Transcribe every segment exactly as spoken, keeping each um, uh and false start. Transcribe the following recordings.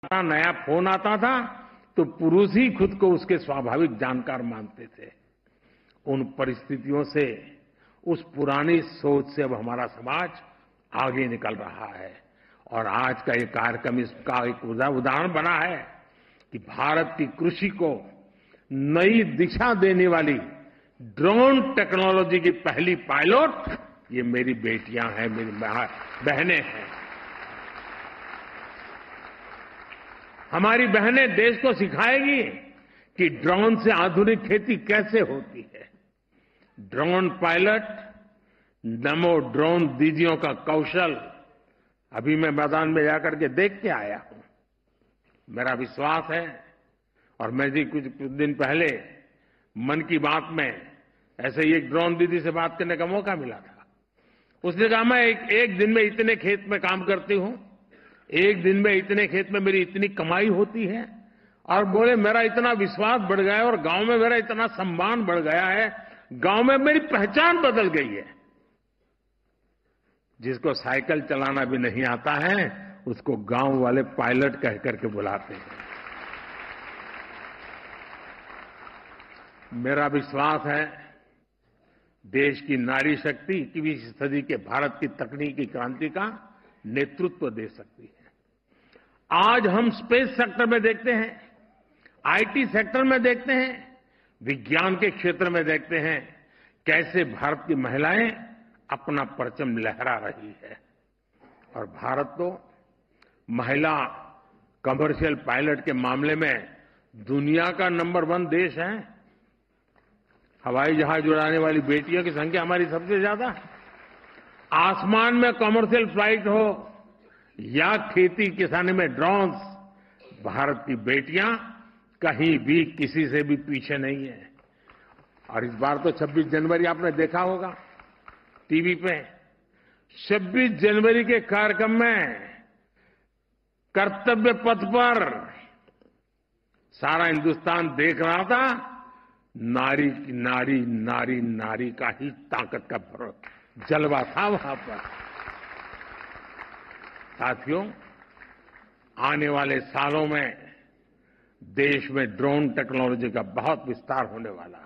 नया फोन आता था तो पुरुष ही खुद को उसके स्वाभाविक जानकार मानते थे। उन परिस्थितियों से, उस पुरानी सोच से अब हमारा समाज आगे निकल रहा है और आज का ये कार्यक्रम इसका एक उदाहरण बना है कि भारत की कृषि को नई दिशा देने वाली ड्रोन टेक्नोलॉजी की पहली पायलट ये मेरी बेटियां हैं, मेरी बहनें हैं। हमारी बहनें देश को सिखाएगी कि ड्रोन से आधुनिक खेती कैसे होती है। ड्रोन पायलट, नमो ड्रोन दीदियों का कौशल अभी मैं मैदान में जाकर के देख के आया हूं। मेरा विश्वास है, और मैं जी कुछ दिन पहले मन की बात में ऐसे ही एक ड्रोन दीदी से बात करने का मौका मिला था। उसने कहा मैं एक, एक दिन में इतने खेत में काम करती हूं, एक दिन में इतने खेत में मेरी इतनी कमाई होती है, और बोले मेरा इतना विश्वास बढ़ गया है और गांव में मेरा इतना सम्मान बढ़ गया है, गांव में मेरी पहचान बदल गई है। जिसको साइकिल चलाना भी नहीं आता है उसको गांव वाले पायलट कह करके बुलाते हैं। मेरा विश्वास है देश की नारी शक्ति इक्कीसवीं सदी के भारत की तकनीकी क्रांति का नेतृत्व दे सकती है। आज हम स्पेस सेक्टर में देखते हैं, आईटी सेक्टर में देखते हैं, विज्ञान के क्षेत्र में देखते हैं कैसे भारत की महिलाएं अपना परचम लहरा रही है। और भारत तो महिला कमर्शियल पायलट के मामले में दुनिया का नंबर वन देश है। हवाई जहाज उड़ाने वाली बेटियों की संख्या हमारी सबसे ज्यादा। आसमान में कमर्शियल फ्लाइट हो या खेती किसानी में ड्रोन्स, भारत की बेटियां कहीं भी किसी से भी पीछे नहीं है। और इस बार तो छब्बीस जनवरी आपने देखा होगा टीवी पे, छब्बीस जनवरी के कार्यक्रम में कर्तव्य पथ पर सारा हिंदुस्तान देख रहा था। नारी नारी नारी नारी का ही ताकत का जलवा था वहां पर। साथियों, आने वाले सालों में देश में ड्रोन टेक्नोलॉजी का बहुत विस्तार होने वाला है।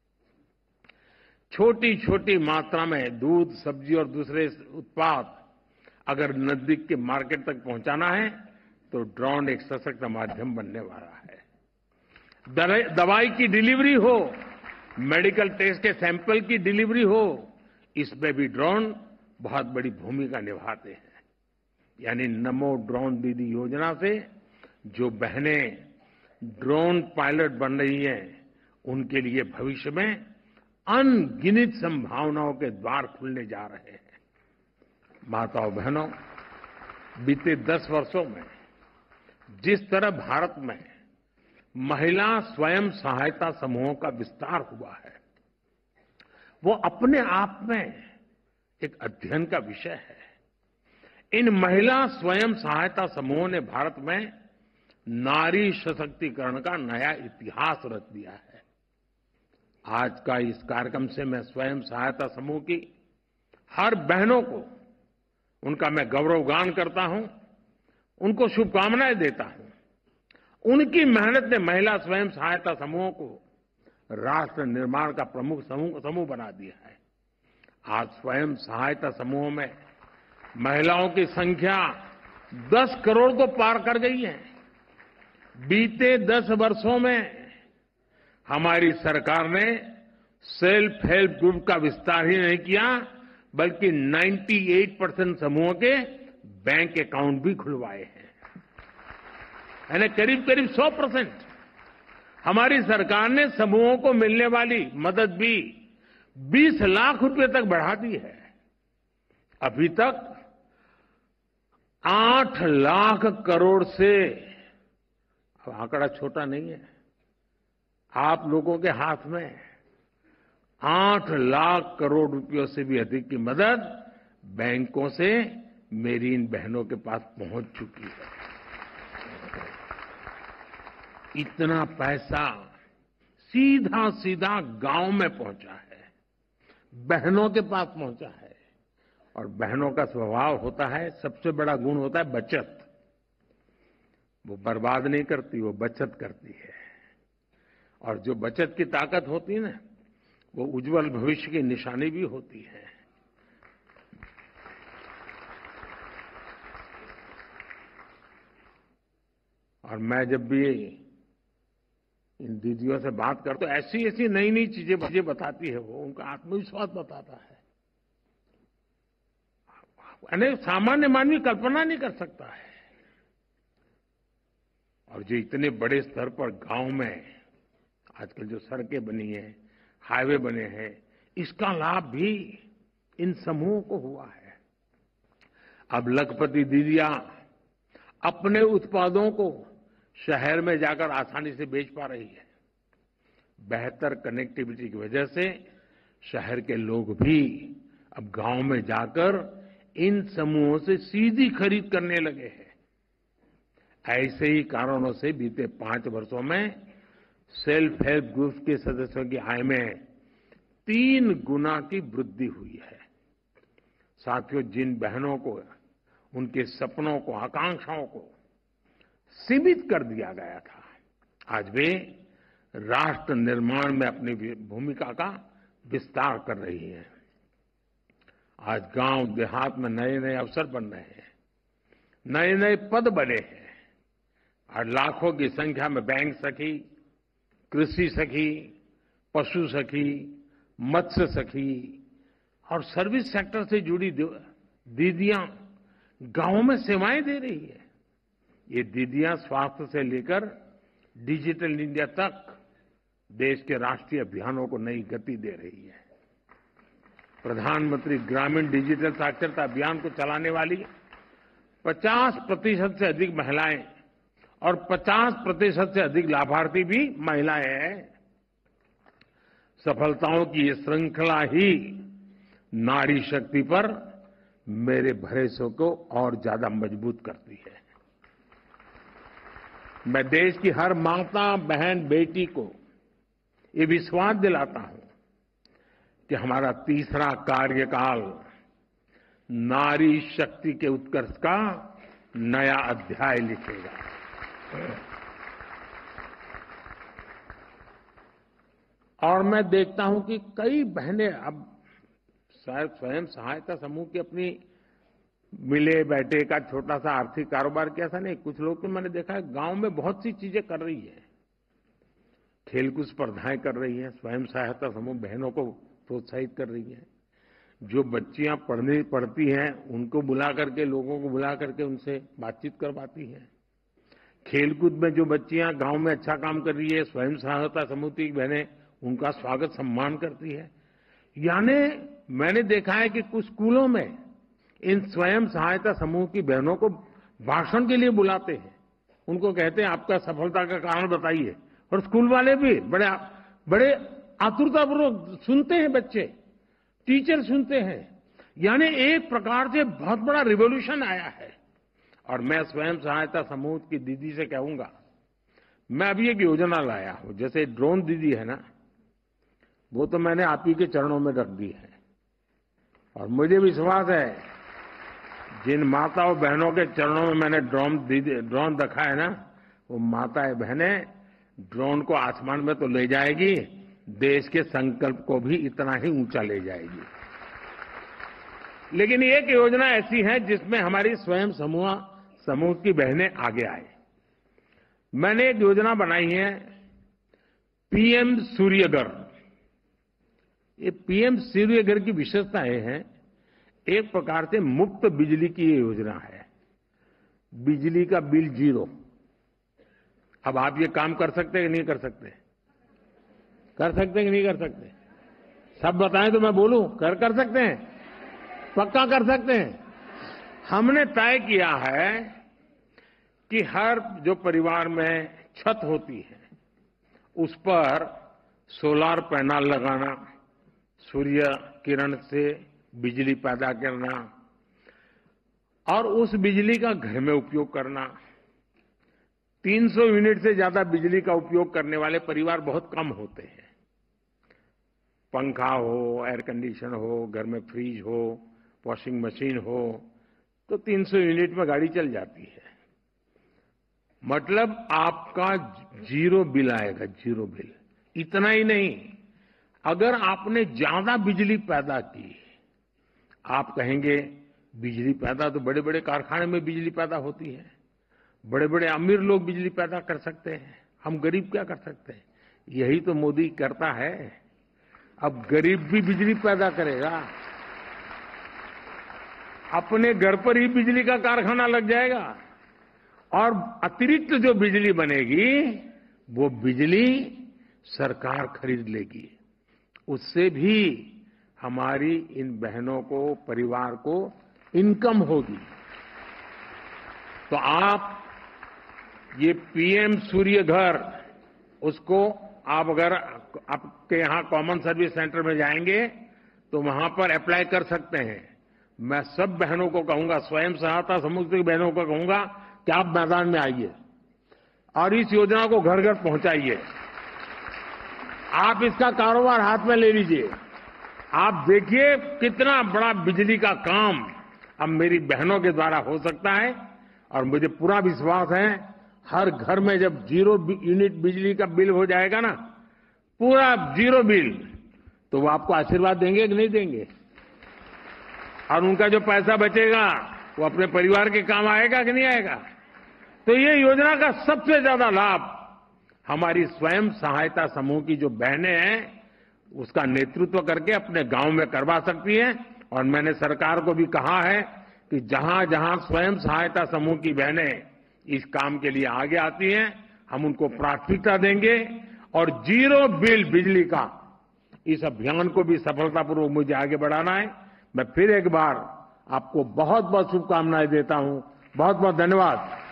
छोटी छोटी मात्रा में दूध, सब्जी और दूसरे उत्पाद अगर नजदीक के मार्केट तक पहुंचाना है तो ड्रोन एक सशक्त माध्यम बनने वाला है। दवाई की डिलीवरी हो, मेडिकल टेस्ट के सैंपल की डिलीवरी हो, इसमें भी ड्रोन बहुत बड़ी भूमिका निभाते हैं। यानी नमो ड्रोन दीदी योजना से जो बहनें ड्रोन पायलट बन रही हैं उनके लिए भविष्य में अनगिनत संभावनाओं के द्वार खुलने जा रहे हैं। माताओं बहनों, बीते दस वर्षों में जिस तरह भारत में महिला स्वयं सहायता समूहों का विस्तार हुआ है वो अपने आप में एक अध्ययन का विषय है। इन महिला स्वयं सहायता समूहों ने भारत में नारी सशक्तिकरण का नया इतिहास रच दिया है। आज का इस कार्यक्रम से मैं स्वयं सहायता समूह की हर बहनों को उनका मैं गौरवगान करता हूं, उनको शुभकामनाएं देता हूं। उनकी मेहनत ने महिला स्वयं सहायता समूहों को राष्ट्र निर्माण का प्रमुख समूह समूह बना दिया है। आज स्वयं सहायता समूहों में महिलाओं की संख्या दस करोड़ को पार कर गई है। बीते दस वर्षों में हमारी सरकार ने सेल्फ हेल्प ग्रुप का विस्तार ही नहीं किया बल्कि अट्ठानवे परसेंट समूहों के बैंक अकाउंट भी खुलवाए हैं। यानी करीब करीब सौ परसेंट हमारी सरकार ने समूहों को मिलने वाली मदद भी बीस लाख रुपए तक बढ़ा दी है। अभी तक आठ लाख करोड़ से, आंकड़ा छोटा नहीं है, आप लोगों के हाथ में आठ लाख करोड़ रुपयों से भी अधिक की मदद बैंकों से मेरी इन बहनों के पास पहुंच चुकी है। इतना पैसा सीधा सीधा गांव में पहुंचा है, बहनों के पास पहुंचा है। और बहनों का स्वभाव होता है, सबसे बड़ा गुण होता है बचत। वो बर्बाद नहीं करती, वो बचत करती है। और जो बचत की ताकत होती है ना, वो उज्जवल भविष्य की निशानी भी होती है। और मैं जब भी इन दीदियों से बात करता हूं, ऐसी ऐसी नई नई चीजें मुझे बताती है, वो उनका आत्मविश्वास बताता है। यानी सामान्य मानवी कल्पना नहीं कर सकता है। और जो इतने बड़े स्तर पर गांव में आजकल जो सड़कें बनी हैं, हाईवे बने हैं, इसका लाभ भी इन समूहों को हुआ है। अब लखपति दीदियां अपने उत्पादों को शहर में जाकर आसानी से बेच पा रही है। बेहतर कनेक्टिविटी की वजह से शहर के लोग भी अब गांव में जाकर इन समूहों से सीधी खरीद करने लगे हैं। ऐसे ही कारणों से बीते पांच वर्षों में सेल्फ हेल्प ग्रुप्स के सदस्यों की आय में तीन गुना की वृद्धि हुई है। साथियों, जिन बहनों को उनके सपनों को, आकांक्षाओं को सीमित कर दिया गया था, आज वे राष्ट्र निर्माण में अपनी भूमिका का विस्तार कर रही हैं। आज गांव देहात में नए नए अवसर बन रहे हैं, नए नए पद बने हैं और लाखों की संख्या में बैंक सखी, कृषि सखी, पशु सखी, मत्स्य सखी और सर्विस सेक्टर से जुड़ी दीदियां गांवों में सेवाएं दे रही है। ये दीदियां स्वास्थ्य से लेकर डिजिटल इंडिया तक देश के राष्ट्रीय अभियानों को नई गति दे रही है। प्रधानमंत्री ग्रामीण डिजिटल साक्षरता अभियान को चलाने वाली पचास प्रतिशत से अधिक महिलाएं और पचास प्रतिशत से अधिक लाभार्थी भी महिलाएं हैं। सफलताओं की ये श्रृंखला ही नारी शक्ति पर मेरे भरोसे को और ज्यादा मजबूत करती है। मैं देश की हर माता, बहन, बेटी को ये विश्वास दिलाता हूं कि हमारा तीसरा कार्यकाल नारी शक्ति के उत्कर्ष का नया अध्याय लिखेगा। और मैं देखता हूं कि कई बहनें अब शायद स्वयं सहायता समूह की अपनी मिले बैठे का छोटा सा आर्थिक कारोबार किया था नहीं, कुछ लोग तो मैंने देखा है गांव में बहुत सी चीजें कर रही है। खेलकूद स्पर्धाएं कर रही है, स्वयं सहायता समूह बहनों को प्रोत्साहित कर रही है। जो बच्चियां पढ़ने पढ़ती हैं उनको बुला करके, लोगों को बुला करके उनसे बातचीत करवाती है। खेलकूद में जो बच्चियां गांव में अच्छा काम कर रही है, स्वयं सहायता समूह की बहनें उनका स्वागत सम्मान करती है। यानी मैंने देखा है कि कुछ स्कूलों में इन स्वयं सहायता समूह की बहनों को भाषण के लिए बुलाते हैं। उनको कहते हैं आपका सफलता का कारण बताइए, और स्कूल वाले भी बड़े बड़े आतुरतापूर्वक सुनते हैं, बच्चे, टीचर सुनते हैं। यानी एक प्रकार से बहुत बड़ा रिवॉल्यूशन आया है। और मैं स्वयं सहायता समूह की दीदी से कहूंगा, मैं अभी एक योजना लाया हूं, जैसे ड्रोन दीदी है ना, वो तो मैंने आप ही के चरणों में रख दी है। और मुझे विश्वास है जिन माताओं बहनों के चरणों में मैंने ड्रोन दीदी ड्रोन रखा है ना, वो माताएं बहनें ड्रोन को आसमान में तो ले जाएगी, देश के संकल्प को भी इतना ही ऊंचा ले जाएगी। लेकिन एक योजना ऐसी है जिसमें हमारी स्वयं समूह समूह की बहनें आगे आए। मैंने एक योजना बनाई है पीएम सूर्यघर। ये पीएम सूर्यघर की विशेषताएं हैं, एक प्रकार से मुफ्त बिजली की ये योजना है। बिजली का बिल जीरो। अब आप ये काम कर सकते हैं कि नहीं कर सकते? कर सकते हैं कि नहीं कर सकते? सब बताएं तो मैं बोलूं। कर कर सकते हैं, पक्का कर सकते हैं। हमने तय किया है कि हर जो परिवार में छत होती है उस पर सोलार पैनल लगाना, सूर्य किरण से बिजली पैदा करना और उस बिजली का घर में उपयोग करना। तीन सौ यूनिट से ज्यादा बिजली का उपयोग करने वाले परिवार बहुत कम होते हैं। पंखा हो, एयर कंडीशन हो, घर में फ्रिज हो, वॉशिंग मशीन हो, तो तीन सौ यूनिट में गाड़ी चल जाती है। मतलब आपका जीरो बिल आएगा, जीरो बिल। इतना ही नहीं, अगर आपने ज्यादा बिजली पैदा की, आप कहेंगे बिजली पैदा तो बड़े बड़े कारखाने में बिजली पैदा होती है, बड़े बड़े अमीर लोग बिजली पैदा कर सकते हैं, हम गरीब क्या कर सकते हैं? यही तो मोदी करता है। अब गरीब भी बिजली पैदा करेगा, अपने घर पर ही बिजली का कारखाना लग जाएगा और अतिरिक्त जो बिजली बनेगी वो बिजली सरकार खरीद लेगी। उससे भी हमारी इन बहनों को, परिवार को इनकम होगी। तो आप ये पीएम सूर्य घर, उसको आप अगर आपके यहां कॉमन सर्विस सेंटर में जाएंगे तो वहां पर अप्लाई कर सकते हैं। मैं सब बहनों को कहूंगा, स्वयं सहायता समूह की बहनों को कहूंगा कि आप मैदान में आइए और इस योजना को घर घर पहुंचाइए। आप इसका कारोबार हाथ में ले लीजिए। आप देखिए कितना बड़ा बिजली का काम अब मेरी बहनों के द्वारा हो सकता है। और मुझे पूरा विश्वास है, हर घर में जब जीरो यूनिट बिजली का बिल हो जाएगा ना, पूरा जीरो बिल, तो वो आपको आशीर्वाद देंगे कि नहीं देंगे? और उनका जो पैसा बचेगा वो अपने परिवार के काम आएगा कि नहीं आएगा? तो ये योजना का सबसे ज्यादा लाभ हमारी स्वयं सहायता समूह की जो बहनें हैं, उसका नेतृत्व करके अपने गांव में करवा सकती हैं। और मैंने सरकार को भी कहा है कि जहां जहां स्वयं सहायता समूह की बहनें इस काम के लिए आगे आती हैं, हम उनको प्राथमिकता देंगे और जीरो बिल बिजली का इस अभियान को भी सफलतापूर्वक मुझे आगे बढ़ाना है। मैं फिर एक बार आपको बहुत बहुत शुभकामनाएं देता हूं। बहुत बहुत धन्यवाद।